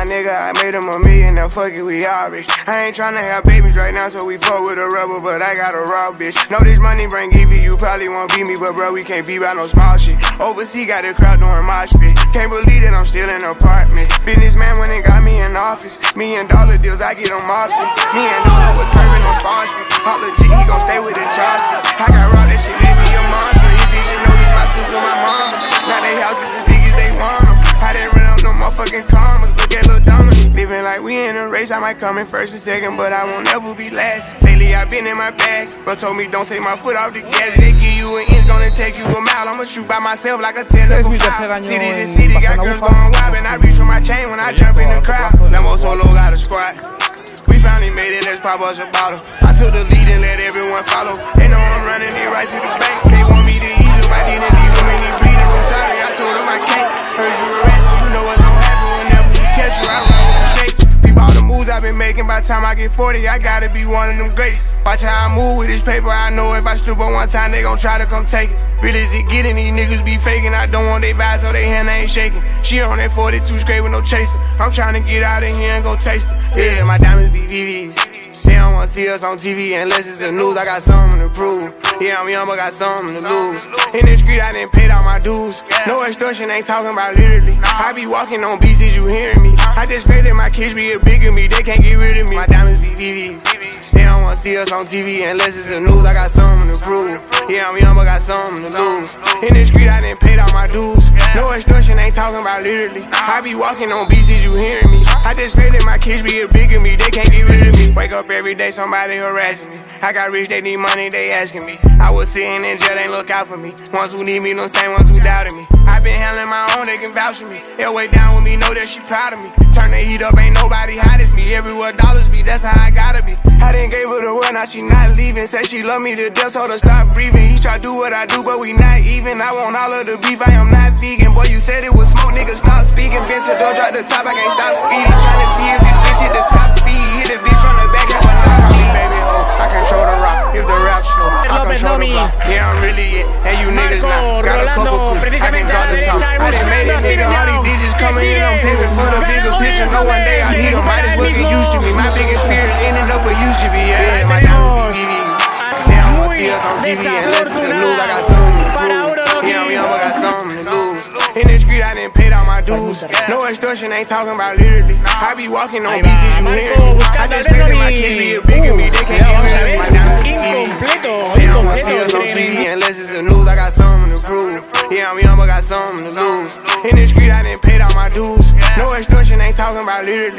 nigga, I made him $1 million, now fuck it, we all rich. I ain't tryna have babies right now, so we fuck with a rubber, but I got a raw bitch. Know this money bring Evie, you probably won't beat me, but bro, we can't be by no small shit. Overseas got the crowd doing mosh pit. Can't believe that I'm still in apartments. Businessman went and got me in office. $1 million deals, I get them often. Me and Dollar was serving on Sparsky. Holla G, he gon' stay with the Charleston. I got raw, that shit made me a monster. You bitch, you know this my sister, my mama's. Now they houses as big as they want them. I didn't run up no motherfucking commas. Look at Lil Donna. Living like we in a race, I might come in first and second, but I won't ever be last. Lately I been in my bag, bro told me don't take my foot off the gas. They give you an inch, gonna take you a mile. I'ma shoot by myself like a 10-level foul. City to city, got girls going wild, and I reach for my chain when I jump in the crowd. Lambo Solo got a squad. We finally made it, let's pop us a bottle. I took the lead and let everyone follow. They know I'm running it right to the bank. They want me to eat them, I didn't leave them any bleeding. I'm sorry, I told them I can't. Heard you a rat, so you know what's gonna happen whenever we catch you. I run with the snake. Peep all the moves I've been making, by the time I get 40, I gotta be one of them greats. Watch how I move with this paper, I know if I slip on one time, they gon' try to come take it. Really is it getting, these niggas be faking. I don't want they vibes, so they hand ain't shaking. She on that 42 straight with no chaser. I'm trying to get out of here and go taste it. Yeah, my diamonds be VVs. They don't wanna see us on TV unless it's the news. I got something to prove. Yeah, I'm young, but got something to lose. In the street, I didn't pay all my dues. No extortion, ain't talking about literally. I be walking on beats, is you hearing me? I just pray that my kids be a bigger me. They can't get rid of me. My diamonds be VVs. They don't wanna see us on TV unless it's the news. I got something to prove. Yeah, I'm young, but got something to lose. In the street, I didn't pay all my dues. No extortion, ain't talking about literally. I be walking on beats, is you hearing me? I just pray that my kids be a bigger me. They can't get rid of me. Wake up every day, somebody harassing me. I got rich, they need money, they asking me. I was sitting in jail, they look out for me. Ones who need me, no same ones who doubted me. I been handling my own, they can vouch for me. They'll way down with me, know that she proud of me. Turn the heat up, ain't nobody hot as me. Everywhere dollars be, that's how I gotta be. I didn't gave her the word, now she not leaving. Said she love me to death, told her stop breathing. He try to do what I do, but we not even. I want all of the beef, I am not vegan. Boy, you said it was smoke, niggas stop speaking. Vincent, don't drop the top, I can't stop speeding. Trying to see if this bitch hit the top speed. Hit a bitch from the back, have a knock on me, baby ho. I control the rock, if the rap show, I control the block. Yeah, I'm really it, and you niggas not. Got a couple clips, I can drop the top. I done made it, nigga, all these digits coming in. I'm saving for the bigger picture. No one day I need them, might as well get used to me. My biggest fear is ending up where used to be. Yeah, my diamonds be VVs. They don't wanna see us on TV unless it's the news. I got something to prove. Yeah, I'm young, but got something to lose. In the street, I didn't pay all my dues. No extortion, ain't talking about literally. I be walking on beats, you hear me? I just pray that my kids be a bigger me. They can't get rid of me. My diamonds be VVs. They don't wanna see us on TV unless it's the news. I got something to prove. Yeah, I'm young, but got something to lose. In the street, I didn't pay all my dues. No extortion, ain't talking about literally.